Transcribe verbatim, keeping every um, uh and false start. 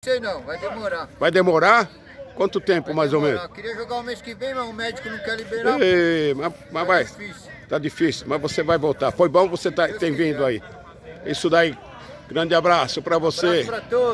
sei não, vai demorar. Vai demorar? Quanto tempo, Vai mais demorar. ou menos? Eu queria jogar o mês que vem, mas o médico não quer liberar. Ei, mas, mas Tá vai. difícil. Tá difícil, mas você vai voltar. Foi bom você tá, ter vindo aí. Isso daí. Grande abraço pra você. Abraço pra todos.